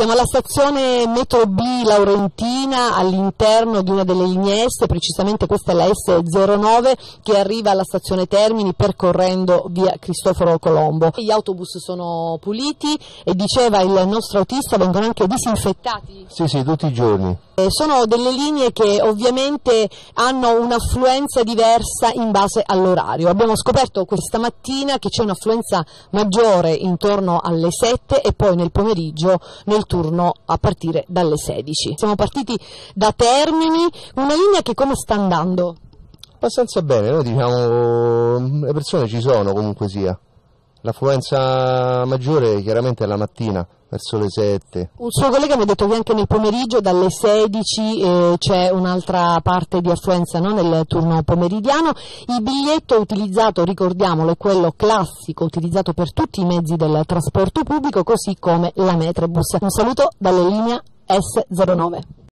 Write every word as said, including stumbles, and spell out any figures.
Siamo alla stazione Metro B Laurentina, all'interno di una delle linee S, precisamente questa è la S zero nove che arriva alla stazione Termini percorrendo via Cristoforo Colombo. Gli autobus sono puliti e, diceva il nostro autista, vengono anche disinfettati? Sì, sì, tutti i giorni. Eh, sono delle linee che ovviamente hanno un'affluenza diversa in base all'orario. Abbiamo scoperto questa mattina che c'è un'affluenza maggiore intorno alle sette e poi nel pomeriggio nel turno a partire dalle sedici. Siamo partiti da Termini, una linea che come sta andando? Abbastanza bene, noi diciamo le persone ci sono comunque sia. L'affluenza maggiore chiaramente è la mattina, verso le sette. Un suo collega mi ha detto che anche nel pomeriggio dalle sedici eh, c'è un'altra parte di affluenza, no? Nel turno pomeridiano. Il biglietto utilizzato, ricordiamolo, è quello classico utilizzato per tutti i mezzi del trasporto pubblico, così come la Metrobus. Un saluto dalle linee S zero nove.